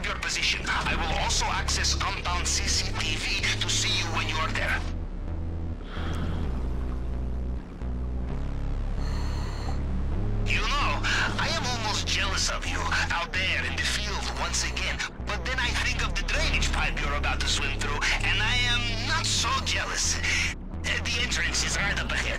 have your position. I will also access compound CCTV to see you when you are there. You know, I am almost jealous of you out there in the field once again. But then I think of the drainage pipe you're about to swim through, and I am not so jealous. The entrance is right up ahead.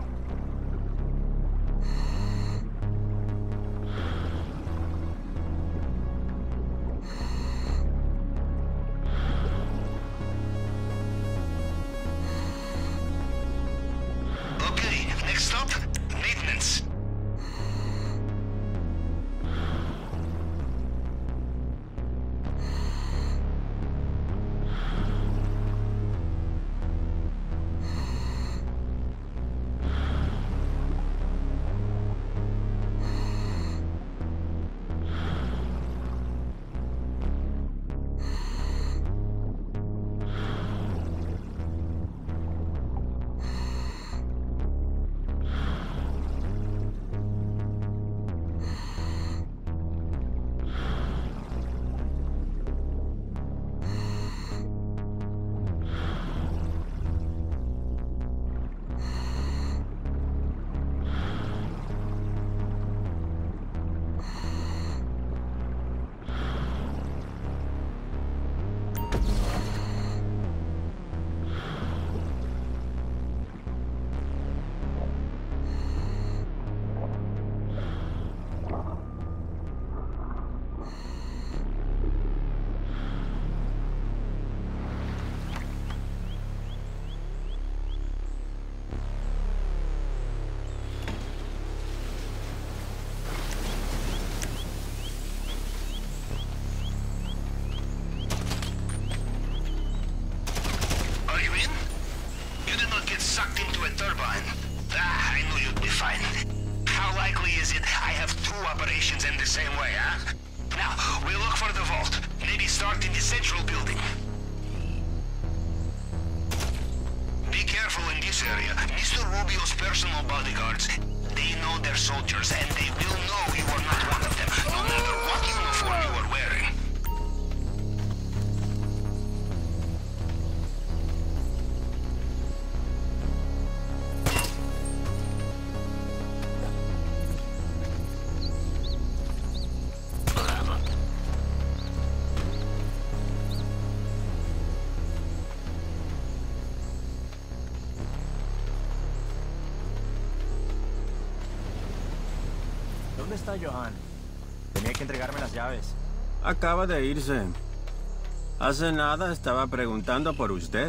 Okay, next stop, maintenance. Sucked into a turbine. I knew you'd be fine. How likely is it I have two operations in the same way, huh? Now, we'll look for the vault. Maybe start in the central building. Be careful in this area. Mr. Rubio's personal bodyguards, they know their soldiers, and they will know you are not one of them, no matter what uniform you are wearing. ¿Dónde está Johan? Tenía que entregarme las llaves. Acaba de irse. Hace nada estaba preguntando por usted.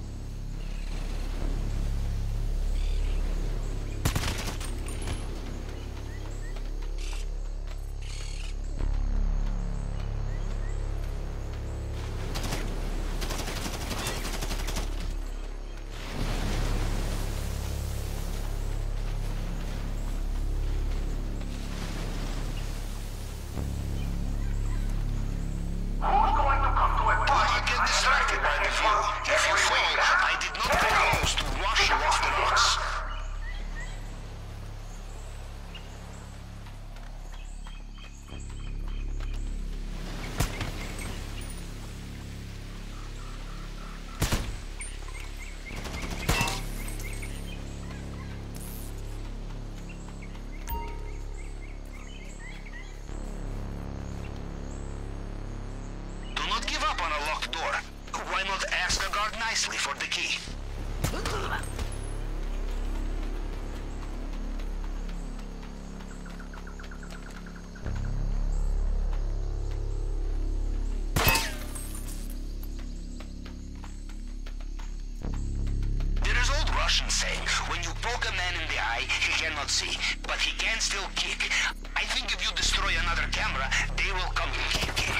On a locked door. Why not ask a guard nicely for the key? There is old Russian saying, when you poke a man in the eye, he cannot see, but he can still kick. I think if you destroy another camera, they will come kicking.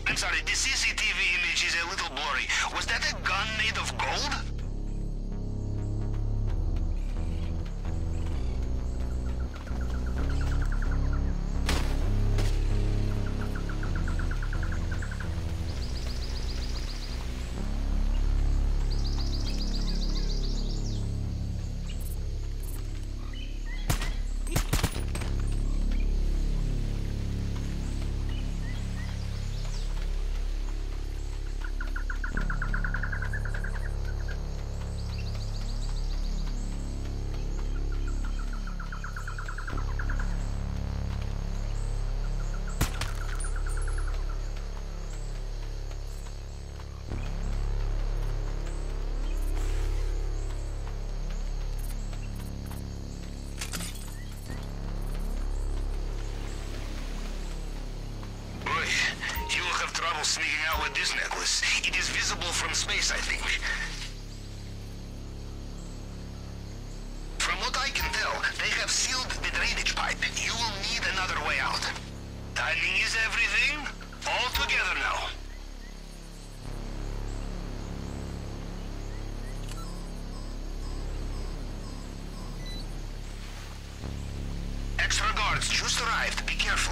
I'm sorry, the CCTV image is a little blurry. Was that a gun made of gold? Trouble sneaking out with this necklace. It is visible from space, I think. From what I can tell, they have sealed the drainage pipe. You will need another way out. Timing is everything. All together now. Extra guards just arrived. Be careful.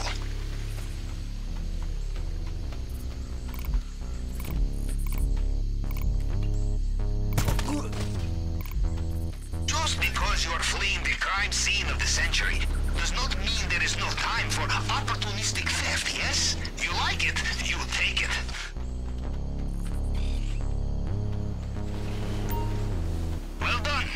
Just because you are fleeing the crime scene of the century does not mean there is no time for opportunistic theft, yes? You like it, you take it. Well done.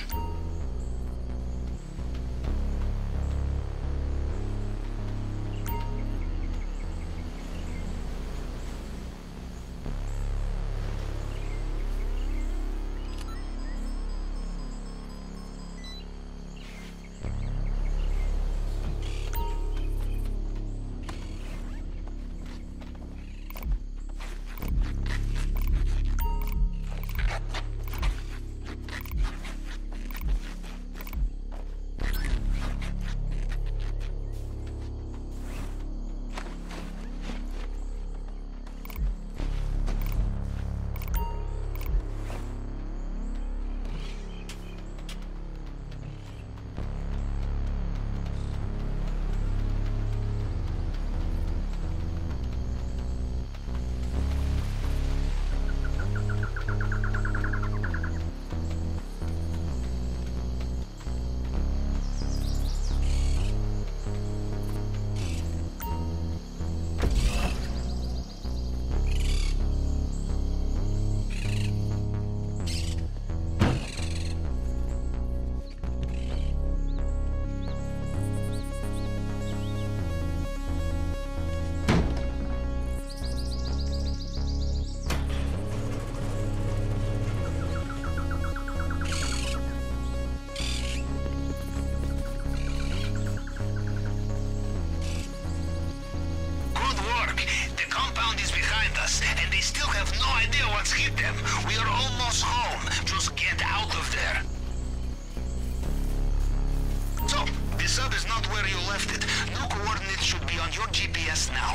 What's hit them? We are almost home. Just get out of there. So, the sub is not where you left it. New coordinates should be on your GPS now.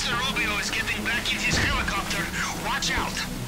Mr. Rubio is getting back in his helicopter. Watch out.